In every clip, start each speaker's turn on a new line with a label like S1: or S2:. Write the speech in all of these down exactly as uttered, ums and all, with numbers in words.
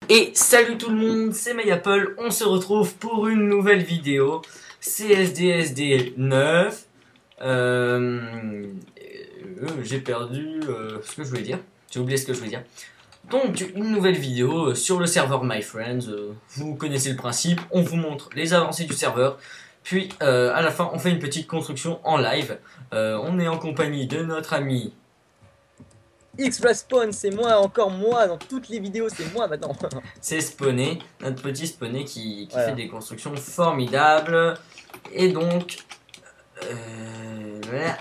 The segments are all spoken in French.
S1: Et salut tout le monde, c'est MyApple, on se retrouve pour une nouvelle vidéo C S D S D neuf. Euh, euh, J'ai perdu euh, ce que je voulais dire, j'ai oublié ce que je voulais dire. Donc une nouvelle vidéo sur le serveur MyFriends, euh, vous connaissez le principe, on vous montre les avancées du serveur. Puis euh, à la fin on fait une petite construction en live. euh, On est en compagnie de notre ami
S2: X-Respawn, c'est moi, encore moi, dans toutes les vidéos, c'est moi maintenant.
S1: c'est Spawné, notre petit Spawné qui, qui fait
S2: Voilà.
S1: des constructions formidables. Et donc, euh, voilà.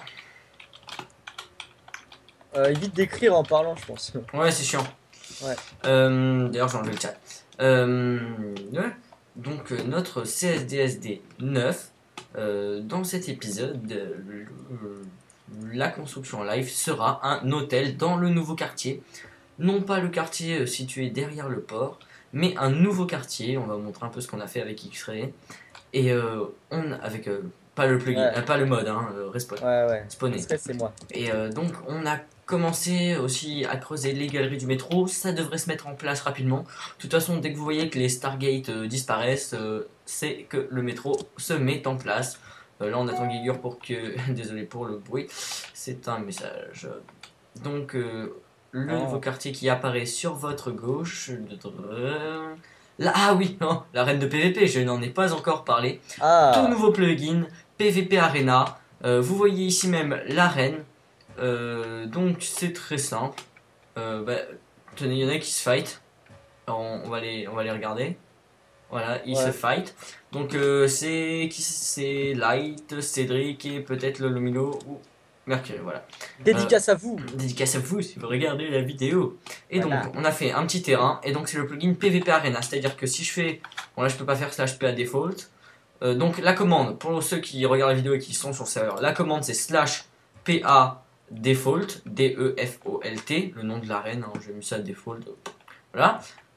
S2: Euh, évite d'écrire en parlant, je pense.
S1: Ouais, c'est chiant.
S2: Ouais.
S1: Euh, D'ailleurs, j'ai enlevé le chat. Euh, ouais. Donc, euh, notre C S D S D neuf, euh, dans cet épisode, euh, le- la construction en live sera un hôtel dans le nouveau quartier. Non pas le quartier euh, situé derrière le port, mais un nouveau quartier. On va vous montrer un peu ce qu'on a fait avec X-Ray. Et euh, on avec euh, pas le plugin,
S2: Ouais,
S1: euh, pas le mode, hein, euh, respawn,
S2: ouais, ouais.
S1: spawner.
S2: X-Ray, c'est moi.
S1: Et euh, donc on a commencé aussi à creuser les galeries du métro. Ça devrait se mettre en place rapidement. De toute façon, dès que vous voyez que les Stargate euh, disparaissent, euh, c'est que le métro se met en place. Euh, là, on attend Gigur pour que. Désolé pour le bruit. C'est un message. Donc euh, le nouveau
S2: Oh.
S1: quartier qui apparaît sur votre gauche. Là, ah oui, non, l'arène de P V P, je n'en ai pas encore parlé. Tout
S2: Ah,
S1: nouveau plugin, P V P Arena. Euh, vous voyez ici même l'arène. Euh, donc c'est très simple. Euh, bah, tenez, il y en a qui se fight. On, on va les, on va les regarder. Voilà, ils se
S2: ouais.
S1: fight. Donc euh, c'est qui c'est Light, Cédric et peut-être le Lomino ou Mercury. Voilà. Euh,
S2: Dédicace à vous.
S1: Dédicace à vous si vous regardez la vidéo. Et donc
S2: Voilà.
S1: on a fait un petit terrain et donc c'est le plugin P V P Arena, c'est-à-dire que si je fais, bon là je peux pas faire slash P A default. Euh, donc la commande pour ceux qui regardent la vidéo et qui sont sur le serveur, la commande c'est slash P A default, D E F O L T, le nom de l'arène, hein, j'ai mis ça default. Voilà.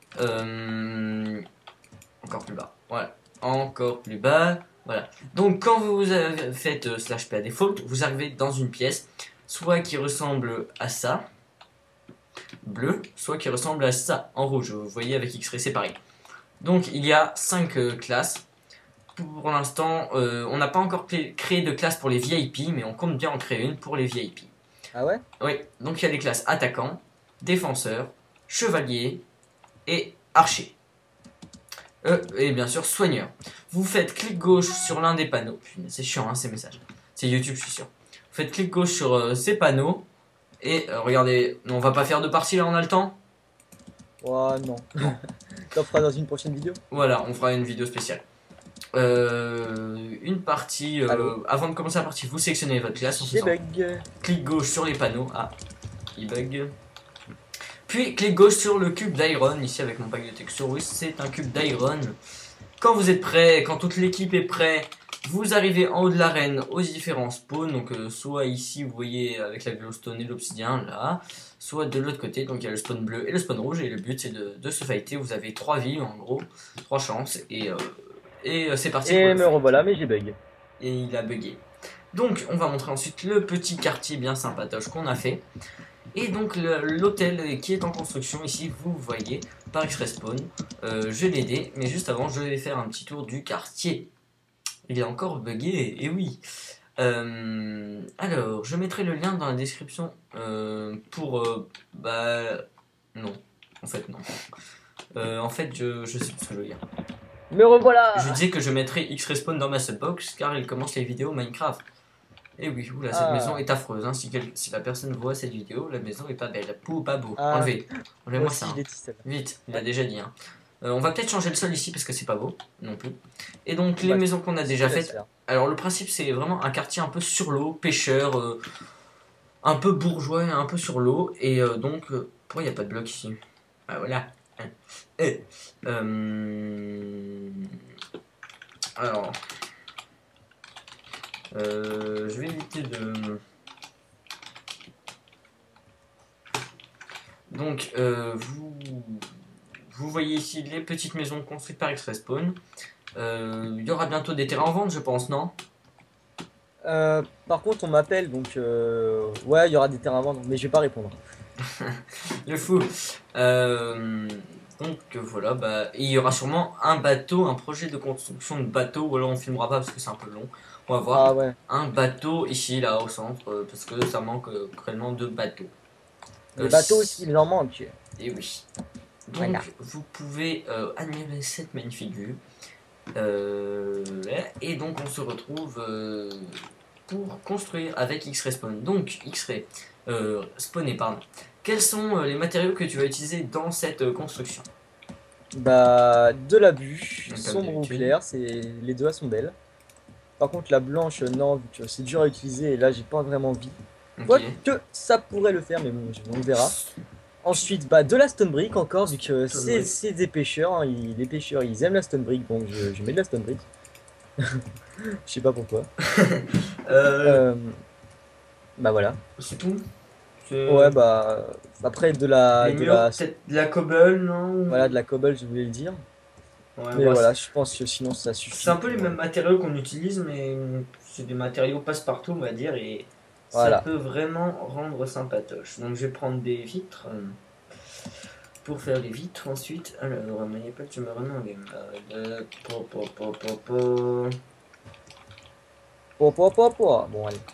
S1: Euh, encore plus bas. Voilà. Encore plus bas. Voilà. Donc quand vous faites euh, slash P A default, vous arrivez dans une pièce soit qui ressemble à ça, bleu, soit qui ressemble à ça, en rouge. Vous voyez avec X-Ray, c'est pareil. Donc il y a cinq euh, classes. Pour l'instant, euh, on n'a pas encore créé de classe pour les V I P, mais on compte bien en créer une pour les V I P.
S2: Ah ouais?
S1: Oui, donc il y a les classes attaquant, défenseur, chevalier et archer. Euh, et bien sûr soigneur. Vous faites clic gauche sur l'un des panneaux. C'est chiant hein, ces messages. C'est YouTube, je suis sûr. Vous faites clic gauche sur euh, ces panneaux. Et euh, regardez, on va pas faire de partie là, on a le temps.
S2: Oh non.
S1: Non.
S2: T'en feras dans une prochaine vidéo.
S1: Voilà, on fera une vidéo spéciale. Euh, une partie, euh, avant de commencer la partie, vous sélectionnez votre classe en
S2: J'ai
S1: faisant
S2: bug.
S1: clic gauche sur les panneaux. Ah, il bug. Puis clic gauche sur le cube d'iron, ici avec mon pack de texture. Oui, c'est un cube d'iron. Quand vous êtes prêt, quand toute l'équipe est prête, vous arrivez en haut de l'arène aux différents spawns. Donc euh, soit ici vous voyez avec la glowstone et l'obsidian là, soit de l'autre côté, donc il y a le spawn bleu et le spawn rouge. Et le but c'est de, de se fighter, vous avez trois vies en gros, trois chances. Et, euh, et euh, c'est parti pour
S2: Et
S1: le
S2: me
S1: fight.
S2: revoilà, mais j'ai bug.
S1: Et il a bugué. Donc on va montrer ensuite le petit quartier bien sympatoche qu'on a fait. Et donc l'hôtel qui est en construction ici, vous voyez, par X-Respawn, euh, je l'ai aidé, mais juste avant je vais faire un petit tour du quartier. Il est encore bugué, et oui. Euh, alors, je mettrai le lien dans la description euh, pour... Euh, bah... Non, en fait non. Euh, en fait, je, je sais plus ce que je veux dire.
S2: Me revoilà.
S1: Je disais que je mettrai X-Respawn dans ma subbox, car il commence les vidéos Minecraft. Et oui, oula, cette
S2: Ah.
S1: maison est affreuse. Hein. Si, quel... si la personne voit cette vidéo, la maison est pas belle. Pou, pas beau.
S2: Ah.
S1: Enlevez. Enlevez-moi ça. Hein. Vite, il a déjà dit. Hein. Euh, on va peut-être changer le sol ici parce que c'est pas beau non plus. Et donc, les
S2: Bah,
S1: maisons qu'on a déjà faites. Alors, le principe, c'est vraiment un quartier un peu sur l'eau, pêcheur, euh, un peu bourgeois, un peu sur l'eau. Et euh, donc, euh, pourquoi il n'y a pas de bloc ici? Ah, voilà. Et, euh... Alors. Euh, je vais éviter de... Donc, euh, vous, vous voyez ici les petites maisons construites par X-Respawn. Euh, il y aura bientôt des terrains en vente, je pense, non?
S2: Euh, par contre, on m'appelle, donc euh, ouais, il y aura des terrains à vendre, mais je vais pas répondre.
S1: Le fou. Euh, Donc euh, voilà, bah, et il y aura sûrement un bateau, un projet de construction de bateau, ou alors on filmera pas parce que c'est un peu long. On va voir
S2: Ah ouais.
S1: un bateau ici, là, au centre, euh, parce que ça manque euh, cruellement de bateaux.
S2: Les
S1: Euh,
S2: bateaux aussi,
S1: si-
S2: il en manque.
S1: et oui. Donc
S2: Voilà.
S1: vous pouvez euh, admirer cette magnifique vue. Euh, et donc on se retrouve euh, pour construire avec X-Ray Spawn. Donc X-Ray euh, spawné, pardon. Quels sont euh, les matériaux que tu vas utiliser dans cette euh, construction?
S2: Bah, de la bûche,
S1: Donc, comme
S2: sombre ou
S1: d'habitude.
S2: claire, c'est les deux sont belles. Par contre, la blanche, non, vu que c'est dur à utiliser et là, j'ai pas vraiment envie.
S1: Ok.
S2: Quoique, ça pourrait le faire, mais bon, on verra. Ensuite, bah, de la stone brick encore, vu que
S1: Stone
S2: c'est
S1: brick.
S2: c'est des pêcheurs, hein, ils- les pêcheurs, ils aiment la stone brick, donc je, je mets de la stone brick. Je sais pas pourquoi.
S1: Euh,
S2: Euh, Bah voilà.
S1: c'est tout.
S2: Ouais,
S1: C'est-
S2: bah, après, de la,
S1: Les
S2: de
S1: murs,
S2: la,
S1: peut-être de la cobble, non?
S2: voilà, de la cobble, je voulais le dire.
S1: Ouais,
S2: Mais
S1: bah,
S2: voilà,
S1: c'est
S2: je pense que sinon, ça
S1: c'est un
S2: suffit.
S1: peu les
S2: Voilà.
S1: mêmes matériaux qu'on utilise, mais c'est des matériaux passe-partout, on va dire, et ça
S2: Voilà.
S1: peut vraiment rendre sympatoche. Donc je vais prendre des vitres euh, pour faire les vitres ensuite. Alors, mais pas que je me remets en game. Euh, po, po, po, po, po.
S2: Po, po, po, po. Bon, allez.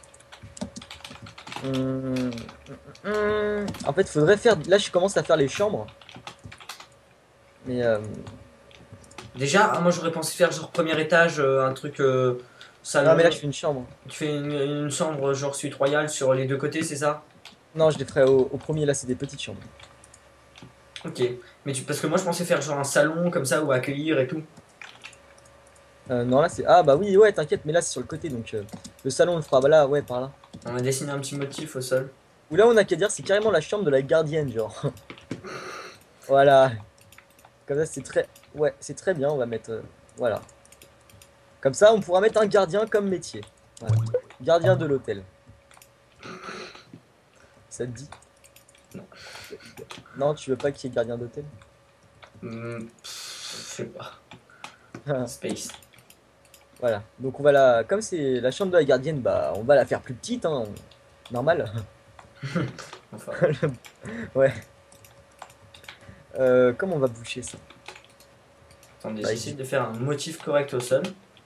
S2: Hum, hum, hum. En fait, faudrait faire. Là, je commence à faire les chambres. Mais euh,
S1: Déjà, ah, moi j'aurais pensé faire genre premier étage, euh, un truc euh,
S2: non, mais là,
S1: salon.
S2: je fais une chambre.
S1: Tu fais une, une chambre genre suite royale sur les deux côtés, c'est ça?
S2: Non, je les ferai au, au premier. Là, c'est des petites chambres.
S1: Ok. Mais tu, parce que moi je pensais faire genre un salon comme ça où accueillir et tout.
S2: Euh, non, là, c'est. Ah, bah oui, ouais, t'inquiète, mais là, c'est sur le côté. Donc, euh, le salon, on le fera. Bah là, ouais, par là.
S1: On va dessiner un petit motif au sol.
S2: Ou là, on a qu'à dire, c'est carrément la chambre de la gardienne, genre. Voilà. Comme ça, c'est très. Ouais, c'est très bien. On va mettre. euh, Voilà. Comme ça, on pourra mettre un gardien comme métier. Voilà. Gardien de l'hôtel. Ça te dit?
S1: Non.
S2: Non, tu veux pas qu'il y ait gardien d'hôtel?
S1: Hmm, pff, je sais pas. Space.
S2: Voilà. Donc on va la. Comme c'est la chambre de la gardienne, bah on va la faire plus petite, hein. Normal.
S1: Enfin,
S2: Ouais. Euh, comment on va boucher ça?
S1: attendez,
S2: Bah,
S1: j'essaie de faire un motif correct au sol.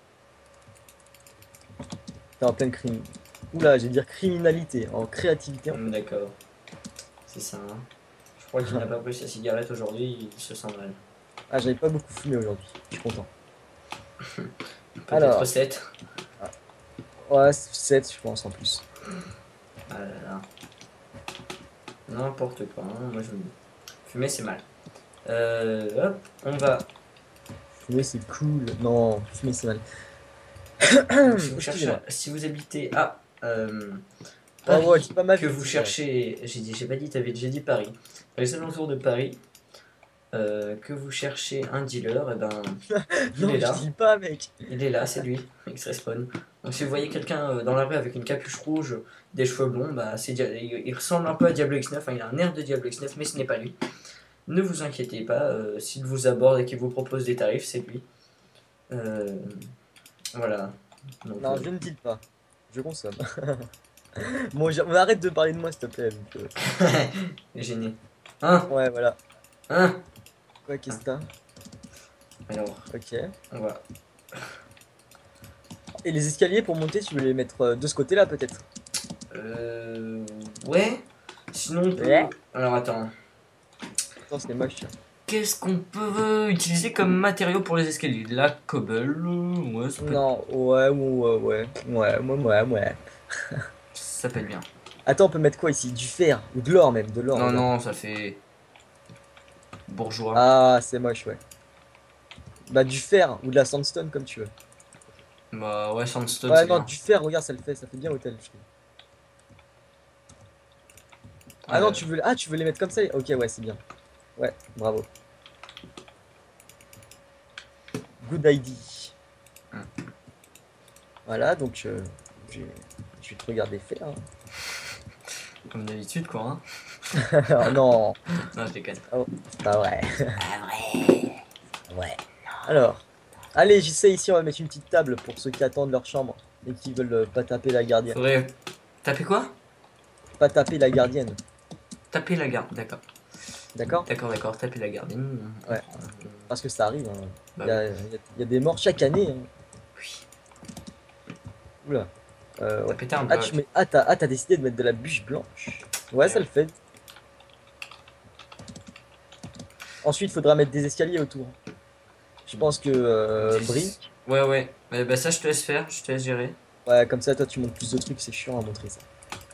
S2: t'es en pleine crime. Oula, j'ai dire criminalité, en créativité. En
S1: Hmm, d'accord. C'est ça. Hein. Je crois qu'il n'a pas pris sa cigarette aujourd'hui, il se sent mal.
S2: Ah, j'avais pas beaucoup fumé aujourd'hui. Je suis content.
S1: Peut-être
S2: Alors.
S1: sept.
S2: Ouais, sept je pense en plus.
S1: Ah là là. N'importe quoi, hein. Moi je me dis. Fumer c'est mal. Euh, hop, on va.
S2: Fumer c'est cool. Non, fumer c'est mal.
S1: Donc, si, vous cherchez,
S2: Excusez-moi.
S1: si vous habitez à euh,
S2: Oh
S1: Paris,
S2: ouais, dis pas ma
S1: que
S2: vie.
S1: vous cherchez, j'ai dit, j'ai pas dit, t'avais- j'ai dit Paris, dans les alentours de Paris, euh, que vous cherchez un dealer, et ben il
S2: Non,
S1: est
S2: je
S1: là,
S2: dis pas, mec.
S1: il est là, c'est lui, X Respawn. Donc si vous voyez quelqu'un euh, dans la rue avec une capuche rouge, des cheveux blonds, bah c'est Dia- il, il ressemble un peu à Diablo X neuf, enfin, il a un air de Diablo X neuf, mais ce n'est pas lui. Ne vous inquiétez pas, euh, s'il vous aborde et qu'il vous propose des tarifs, c'est lui. Euh, voilà. Donc,
S2: Non,
S1: euh,
S2: je ne dis pas. Je consomme. Bon, j'ai- on arrête de parler de moi, s'il te plaît. donc, euh,
S1: gêné. Hein?
S2: Ouais, voilà.
S1: Hein?
S2: Quoi, qu'est-ce que t'as?
S1: Alors,
S2: Ok.
S1: on va.
S2: Et les escaliers pour monter, tu veux les mettre euh, de ce côté-là, peut-être?
S1: Euh. Ouais. Sinon, on peut.
S2: Ouais.
S1: Alors, attends.
S2: Attends, c'est moche.
S1: Qu'est-ce qu'on peut utiliser comme matériau pour les escaliers? De la cobble, euh, ouais, ça peut,
S2: Non, ouais, ouais, ouais, ouais, ouais, ouais, ouais.
S1: ça peut être bien.
S2: Attends, on peut mettre quoi ici? Du fer, ou de l'or même, de l'or.
S1: Non,
S2: regarde.
S1: non, ça fait bourgeois.
S2: Ah, c'est moche, ouais. Bah, du fer, ou de la sandstone, comme tu veux.
S1: Bah, ouais, sandstone,
S2: Ouais,
S1: c'est
S2: non,
S1: bien.
S2: du fer, regarde, ça le fait, ça fait bien hôtel, je trouve. Ah non,
S1: Euh,
S2: tu veux, ah, tu veux les mettre comme ça? Ok, ouais, c'est bien. Ouais, bravo. Good idea.
S1: Hum.
S2: Voilà, donc euh, je, vais- je vais te regarder faire. Hein.
S1: Comme d'habitude, quoi. Hein.
S2: Oh non,
S1: Non, je déconne.
S2: c'est pas vrai.
S1: Ah, vrai.
S2: Ouais. Alors, allez, j'essaie ici, on va mettre une petite table pour ceux qui attendent leur chambre et qui veulent euh, pas taper la gardienne.
S1: Faudrait taper quoi?
S2: Pas taper la gardienne.
S1: Taper la garde, d'accord.
S2: D'accord?
S1: D'accord, d'accord, taper la gardienne.
S2: Ouais. Parce que ça arrive. Hein.
S1: Bah
S2: Il y, a, il y a- il y a des morts chaque année. Hein.
S1: oui.
S2: Oula. Euh,
S1: T'as
S2: ouais.
S1: pété un
S2: Ah, tu
S1: bloc.
S2: mets... ah, t'as ah, t'as décidé de mettre de la bûche blanche. Ouais,
S1: Eh
S2: ça
S1: oui.
S2: le fait. Ensuite, il faudra mettre des escaliers autour. Je pense que euh,
S1: Des-
S2: brique.
S1: Ouais, ouais. Bah, bah, ça, je te laisse faire, je te laisse gérer.
S2: Ouais, comme ça, toi, tu montes plus de trucs. C'est chiant à montrer ça.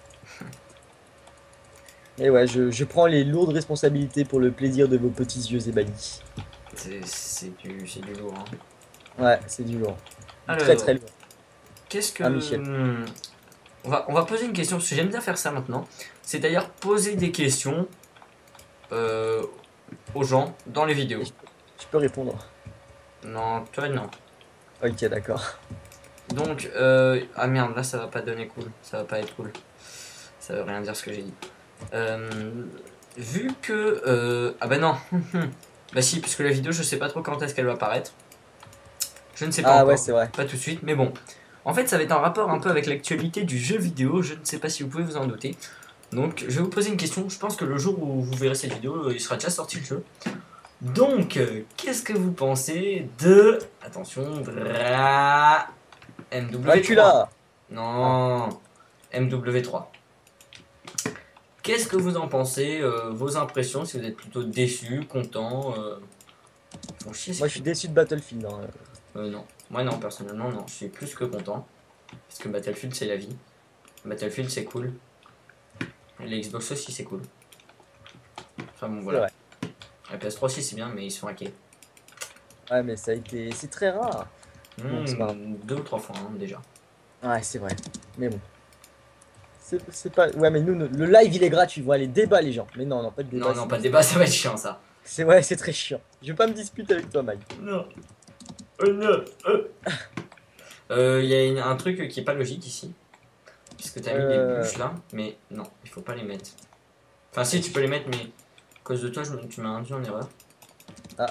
S2: Et ouais, je, je prends les lourdes responsabilités pour le plaisir de vos petits yeux ébahis.
S1: C'est c'est du, c'est du lourd. Hein.
S2: Ouais, c'est du lourd. Du très
S1: Alors,
S2: très lourd.
S1: qu'est-ce que.
S2: Hein, Michel?
S1: Hmm, On va, on va poser une question, parce que j'aime bien faire ça maintenant. C'est d'ailleurs poser des questions euh, aux gens dans les vidéos.
S2: Et Je, je peux répondre.
S1: Non, toi, non.
S2: Ok, d'accord.
S1: Donc, euh, ah merde, là, ça va pas donner cool. Ça va pas être cool. Ça veut rien dire ce que j'ai dit. Euh, vu que. Euh, ah bah non. Bah si, puisque la vidéo, je sais pas trop quand est-ce qu'elle va apparaître. Je ne sais pas
S2: Ah ouais,
S1: encore.
S2: c'est vrai.
S1: Pas tout de suite, mais bon. En fait, ça va être en rapport un peu avec l'actualité du jeu vidéo. Je ne sais pas si vous pouvez vous en douter. Donc, je vais vous poser une question. Je pense que le jour où vous verrez cette vidéo, il sera déjà sorti le jeu. Donc, euh, qu'est-ce que vous pensez de. Attention, Dra... M W trois.
S2: Dracula!
S1: Non, M W trois. Qu'est-ce que vous en pensez, euh, vos impressions, si vous êtes plutôt déçu, content euh... ils font chier, ces
S2: Moi, je suis
S1: cris.
S2: déçu de Battlefield. Hein.
S1: Euh, non, moi non, personnellement, non, je suis plus que content. Parce que Battlefield, c'est la vie. Battlefield, c'est cool. Et les Xbox aussi, c'est cool. Enfin bon,
S2: C'est
S1: voilà.
S2: vrai.
S1: La P S trois aussi, c'est bien, mais ils sont hackés.
S2: Ouais, mais ça a été. C'est très rare.
S1: Mmh,
S2: c'est pas grave.
S1: deux ou trois fois, hein, déjà.
S2: Ouais, c'est vrai. Mais bon. C'est c'est pas. Ouais, mais nous, nous- le live, il est gratuit. Voilà, les débats, les gens. Mais non, non, pas de débat.
S1: Non, non,
S2: sinon
S1: pas de
S2: c'est-
S1: débat, ça va être chiant, ça.
S2: C'est ouais, c'est très chiant. Je vais pas me disputer avec toi, Mike.
S1: Non. Euh, non. Euh. Euh, Il y a une- un truc qui est pas logique ici. Puisque t'as mis
S2: Euh.
S1: des bûches là, mais non, il faut pas les mettre. Enfin, si, tu peux les mettre, mais à cause de toi, je me- tu m'as induit en erreur.
S2: Ah.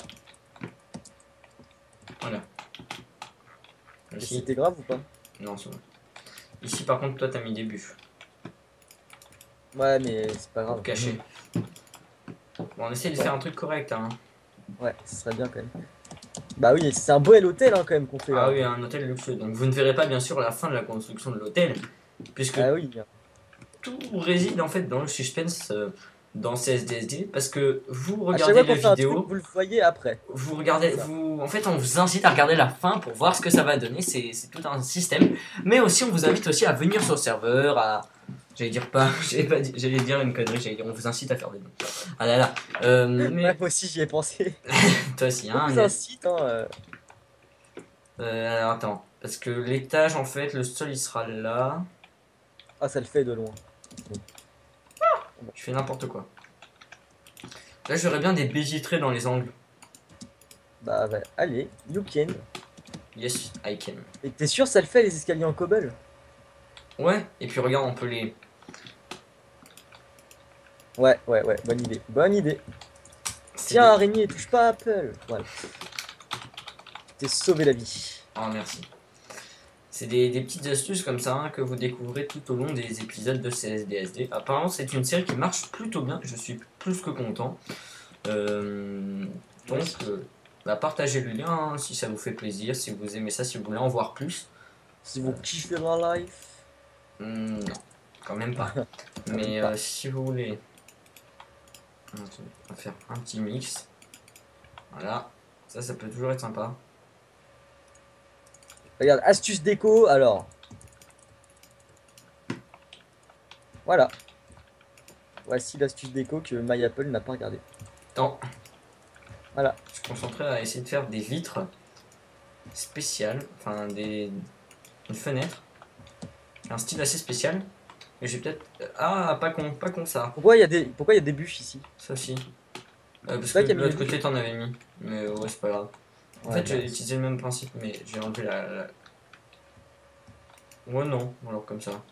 S1: Voilà.
S2: Et
S1: Ici,
S2: C'était grave ou pas?
S1: non, c'est bon. Ici, par contre, toi, t'as mis des bûches
S2: Ouais, mais c'est pas grave.
S1: pour cacher. Bon, on essaie de faire un truc correct, hein.
S2: Ouais, ce serait bien quand même. Bah oui, c'est un beau hôtel hein, quand même qu'on fait là.
S1: Ah oui, un hôtel luxueux. Donc, vous ne verrez pas, bien sûr, la fin de la construction de l'hôtel, puisque
S2: Ah oui.
S1: tout réside en fait dans le suspense euh, dans C S D S D, parce que vous
S2: À chaque
S1: regardez
S2: fois
S1: la
S2: qu'on fait un
S1: vidéo.
S2: truc, vous le voyez après.
S1: Vous regardez,
S2: C'est ça.
S1: vous, en fait, on vous incite à regarder la fin pour voir ce que ça va donner. C'est c'est tout un système. Mais aussi, on vous invite aussi à venir sur le serveur, à. J'allais dire pas, j'allais pas dire, j'allais dire une connerie, j'allais dire on vous incite à faire des dons. Ah là là. Euh, mais
S2: Ouais, moi aussi j'y ai pensé.
S1: toi aussi,
S2: On
S1: hein.
S2: vous
S1: Agnès.
S2: incite, hein. euh.
S1: Euh, alors attends, parce que l'étage, en fait, le sol il sera là.
S2: Ah, ça le fait de loin.
S1: Je fais n'importe quoi. Là, j'aurais bien des baies vitrées dans les angles.
S2: Bah, ouais. Allez, you can.
S1: Yes, I can.
S2: Et t'es sûr ça le fait les escaliers en cobble?
S1: Ouais. Et puis regarde, on peut les.
S2: Ouais, ouais, ouais, bonne idée. Bonne idée.
S1: c'est
S2: Tiens,
S1: des-
S2: araignée, touche pas à Apple. Voilà. T'es sauvé la vie.
S1: Oh merci. C'est des, des petites astuces comme ça hein, que vous découvrez tout au long des épisodes de C S D S D. Apparemment, c'est une série qui marche plutôt bien. Je suis plus que content. Euh, donc, euh, bah, partagez le lien hein, si ça vous fait plaisir, si vous aimez ça, si vous voulez en voir plus.
S2: Si vous kiffez la life.
S1: Hmm, non, quand même pas.
S2: Quand
S1: Mais
S2: même pas.
S1: euh, si vous voulez, on va faire un petit mix. Voilà, ça, ça peut toujours être sympa.
S2: Regarde, astuce déco, alors. Voilà. Voici l'astuce déco que MyApple n'a pas regardé.
S1: Attends.
S2: Voilà.
S1: Je suis concentré à essayer de faire des vitres spéciales, enfin des une fenêtre, un style assez spécial. Mais j'ai peut-être ah pas con, pas con ça,
S2: Pourquoi il y a des pourquoi il y a des bûches ici?
S1: ça aussi. Euh, parce
S2: C'est
S1: que
S2: toi qui as
S1: de
S2: mis
S1: l'autre
S2: les
S1: côté t'en avais mis, mais ouais c'est pas grave. En
S2: Ouais,
S1: fait j'ai
S2: bah,
S1: utilisé le même principe, mais j'ai enlevé la, la... Ouais non, alors comme ça.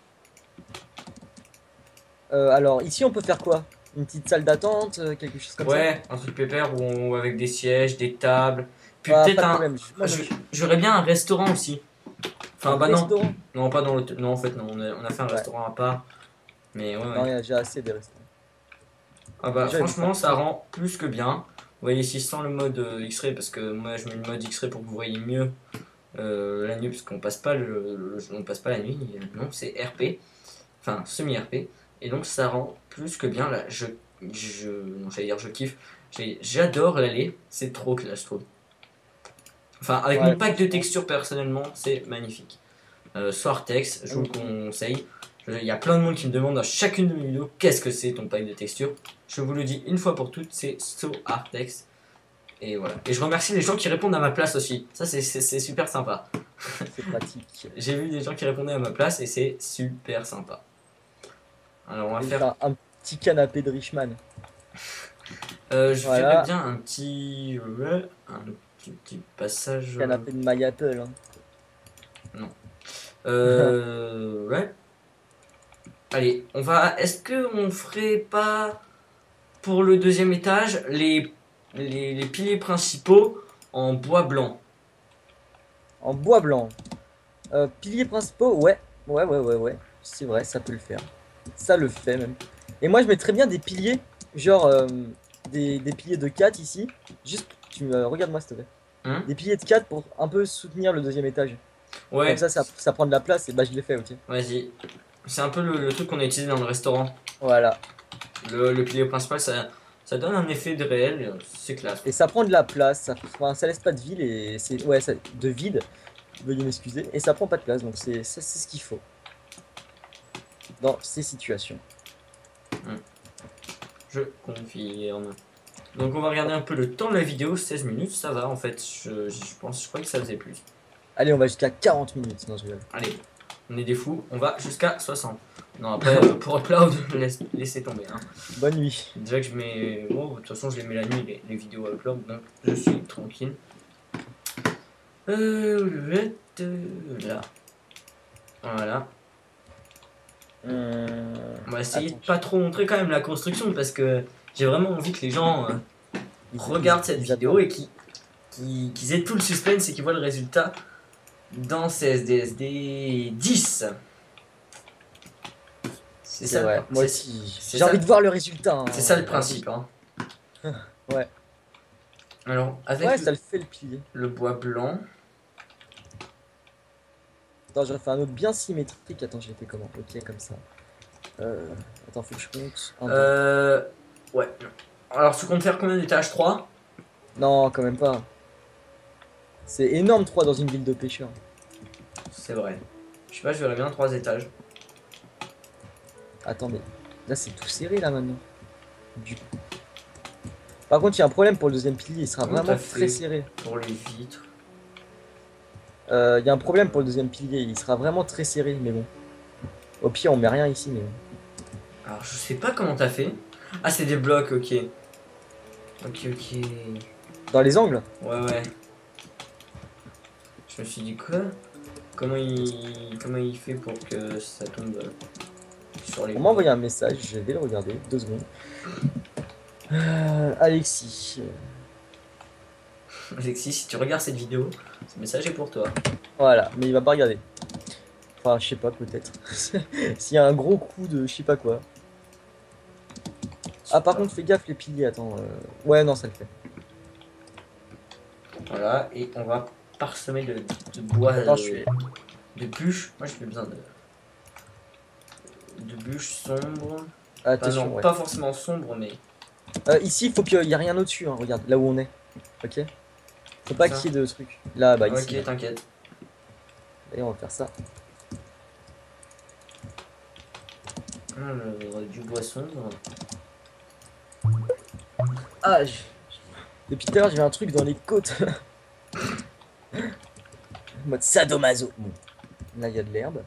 S2: Euh, alors ici on peut faire quoi? Une petite salle d'attente, euh, quelque chose comme
S1: Ouais, un truc pépère où on- avec des sièges, des tables, puis
S2: ça? Ah,
S1: peut-être
S2: pas de
S1: un.
S2: problème. je m'en
S1: je-
S2: occupe.
S1: J'aurais bien un restaurant aussi. Enfin
S2: Un
S1: bah non,
S2: restaurant?
S1: non pas dans l'hôtel, non en fait non, on a, on a fait un
S2: Ouais.
S1: restaurant à part. Mais ouais
S2: Non,
S1: ouais.
S2: il y a déjà assez des restaurants.
S1: Ah bah
S2: Déjà, il
S1: franchement
S2: faut
S1: ça
S2: faire-
S1: rend plus que bien. Vous voyez ici sans le mode euh, X-ray parce que moi je mets le mode X-ray pour que vous voyez mieux euh, la nuit parce qu'on passe pas le, le- on passe pas la nuit. Non c'est R P, enfin semi-R P. Et donc ça rend plus que bien là. Je, je, non j'allais dire je kiffe. J'ai- J'adore l'aller. C'est trop classe je trouve. Enfin avec
S2: Ouais,
S1: mon pack de
S2: franchement.
S1: textures personnellement c'est magnifique. Euh, Soartex, je vous le
S2: Hum,
S1: conseille. Je- Il y a plein de monde qui me demande dans chacune de mes vidéos qu'est-ce que c'est ton pack de texture. Je vous le dis une fois pour toutes, c'est Soartex. Et voilà. Et je remercie les gens qui répondent à ma place aussi. Ça, c'est- c'est c'est super sympa.
S2: c'est pratique.
S1: J'ai vu des gens qui répondaient à ma place et c'est super sympa. Alors, on va
S2: Et
S1: faire.
S2: faire un petit canapé de Richman.
S1: Euh, je verrais
S2: Voilà,
S1: bien un petit. Ouais, un petit, petit passage. euh,
S2: canapé de My Apple. Hein.
S1: Non. Euh. Ouais. Allez, on va. Est-ce que on ferait pas pour le deuxième étage les, les, les piliers principaux en bois blanc?
S2: En bois blanc. Euh, piliers principaux, ouais. Ouais, ouais, ouais, ouais. C'est vrai, ça peut le faire. Ça le fait même. Et moi, je mettrais bien des piliers, genre euh, des, des piliers de quatre ici. Juste, tu me regarde-moi, s'il te plaît.
S1: Hein?
S2: Des piliers de quatre pour un peu soutenir le deuxième étage. Comme
S1: Ouais,
S2: ça, ça, ça prend de la place et bah, je l'ai fait, ok.
S1: vas-y. C'est un peu le, le truc qu'on a utilisé dans le restaurant.
S2: Voilà.
S1: Le, le pilier principal, ça, ça donne un effet de réel, euh, c'est classe.
S2: Et ça prend de la place, ça, enfin, ça laisse pas de vide et c'est ouais, ça, de vide. Veuillez m'excuser. Et ça prend pas de place, donc c'est ça, c'est ce qu'il faut dans ces situations.
S1: Je confirme. Donc on va regarder un peu le temps de la vidéo, seize minutes, ça va en fait, je, je pense, je crois que ça faisait plus.
S2: Allez, on va jusqu'à quarante minutes. Non, je rigole.
S1: Allez, on est des fous, on va jusqu'à soixante. Non après, euh, pour upload, laisse, laissez tomber. Hein.
S2: Bonne nuit.
S1: Déjà que je mets... Bon, de toute façon je les mets la nuit, les, les vidéos upload, donc je suis tranquille. Euh, je vais être là. Voilà.
S2: Hum,
S1: On va essayer
S2: attends,
S1: de pas trop montrer quand même la construction parce que j'ai vraiment envie que les gens euh,
S2: ils-
S1: regardent
S2: ils-
S1: cette
S2: ils
S1: vidéo
S2: attendent.
S1: et qu'ils qu'ils- qu'ils aient tout le suspense et qu'ils voient le résultat dans C S D S D dix. C'est
S2: C'est
S1: ça, le
S2: vrai.
S1: prin-
S2: Moi
S1: c'est
S2: aussi,
S1: c'est
S2: j'ai
S1: ça,
S2: envie de voir le résultat. Hein.
S1: c'est ça le
S2: J'ai envie-
S1: principe. Hein.
S2: Ouais.
S1: Alors, avec
S2: Ouais,
S1: le,
S2: ça le fait le pilier.
S1: le bois blanc,
S2: Attends, j'en fais un autre bien symétrique. Attends, j'ai fait comment? Ok, comme ça. Euh, Attends, faut que je compte. Un, deux.
S1: euh, ouais. Alors, tu comptes faire combien d'étages? Trois.
S2: Non, quand même pas. C'est énorme trois dans une ville de pêcheurs.
S1: C'est vrai. Je sais pas, je verrais bien trois étages.
S2: Attends, mais là c'est tout serré là maintenant. Du coup. Par contre, il y a un problème pour le deuxième pilier, il sera
S1: Comment
S2: vraiment
S1: t'as
S2: très
S1: fait
S2: serré.
S1: pour les vitres?
S2: Euh, Il y a un problème pour le deuxième pilier, il sera vraiment très serré, mais bon. Au pire, on met rien ici, mais bon.
S1: Alors, je sais pas comment t'as fait. Ah, c'est des blocs, ok. Ok, ok.
S2: Dans les angles?
S1: Ouais, ouais. Je me suis dit quoi? Comment il, comment il fait pour que ça tombe euh, sur les
S2: On m'a
S1: blocs?
S2: envoyé un message, je vais le regarder, deux secondes. Euh, Alexis.
S1: Alexis, si tu regardes cette vidéo, ce message est pour toi.
S2: Voilà, mais il va pas regarder. Enfin, je sais pas, peut-être. S'il y a un gros coup de je sais pas quoi. Ah, par contre, fais gaffe les piliers, attends. euh, Ouais, non, ça le fait.
S1: Voilà, et on va parsemer de, de bois,
S2: Attends,
S1: euh,
S2: je suis.
S1: de bûches. Moi, j'ai besoin de, de bûches sombres. Pas,
S2: Attention,
S1: non,
S2: ouais.
S1: pas forcément sombres, mais
S2: Euh, ici, il faut qu'il y ait rien au-dessus, hein, regarde, là où on est. Ok? Faut pas
S1: Ça.
S2: qu'il y ait de trucs. Là, bah ici.
S1: ok, t'inquiète.
S2: Et on va faire ça.
S1: Alors, du bois sombre.
S2: Ah, je- depuis tout à l'heure, j'ai vu un truc dans les côtes. Mode sadomaso. Bon. Là, il y a de l'herbe.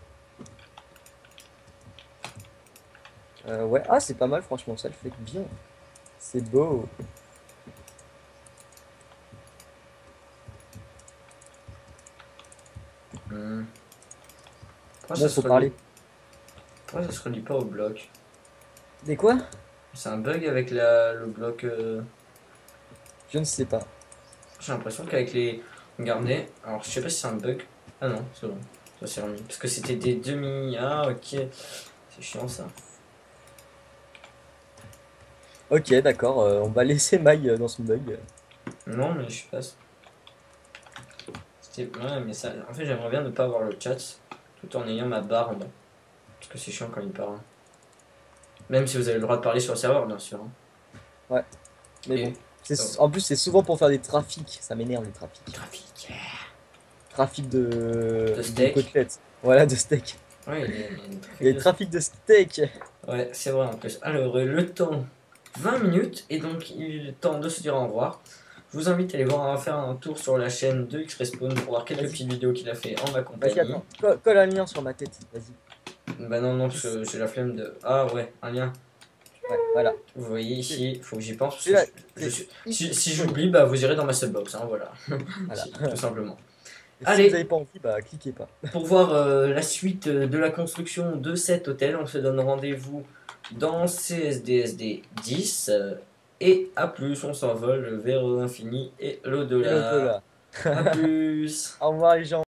S2: Euh, ouais, ah, c'est pas mal, franchement, ça le fait bien. C'est beau.
S1: Hmm. Pourquoi
S2: Là,
S1: ça
S2: faut
S1: se
S2: parler.
S1: relie... Pourquoi ça se relie pas au bloc?
S2: Des quoi?
S1: C'est un bug avec la, le bloc. euh,
S2: Je ne sais pas.
S1: J'ai l'impression qu'avec les. Regardez, alors je sais pas si c'est un bug. Ah non, c'est bon, ça s'est remis. Parce que c'était des demi. Ah ok, c'est chiant ça.
S2: Ok, d'accord, euh, on va laisser Maï euh, dans son bug.
S1: Non, mais je passe. C'était. Ouais, mais ça. En fait, j'aimerais bien ne pas avoir le chat tout en ayant ma barre en bas. Parce que c'est chiant quand il parle. Même si vous avez le droit de parler sur le serveur, bien sûr. Hein.
S2: Ouais, mais bon.
S1: Et. Oh,
S2: C'est, en plus, c'est souvent pour faire des trafics. Ça m'énerve les trafics.
S1: trafic.
S2: Trafic de,
S1: De
S2: de
S1: steak.
S2: côtelettes. Voilà, de steak.
S1: Ouais, il y a, il y a une
S2: Il y a
S1: trafic
S2: des
S1: de.
S2: trafics de steak.
S1: Ouais, c'est vrai en plus. Alors, euh, le temps, vingt minutes, et donc il est temps de se dire au revoir. Je vous invite à aller voir, à faire un tour sur la chaîne de X-Respawn pour voir quelques
S2: Vas-y,
S1: petites vidéos qu'il a fait en ma
S2: vas-y,
S1: compagnie.
S2: attends. Co- Colle un lien sur ma tête. Vas-y.
S1: Bah non, non, parce que j'ai la flemme de. Ah ouais, un lien.
S2: Ouais, voilà.
S1: Vous voyez
S2: C'est
S1: ici, il faut que j'y pense parce
S2: c'est
S1: que
S2: là.
S1: je, je
S2: C'est
S1: suis. Si, si
S2: disponible.
S1: j'oublie, bah vous irez dans ma subbox, hein, voilà.
S2: Voilà.
S1: Si, tout simplement.
S2: Et si vous
S1: Allez,
S2: n'avez pas envie, bah cliquez pas.
S1: pour voir euh, la suite euh, de la construction de cet hôtel, on se donne rendez-vous dans C S D S D dix. euh, et à plus, on s'envole vers l'infini et
S2: Et
S1: l'au-delà.
S2: l'au-delà.
S1: À plus.
S2: Au revoir les gens.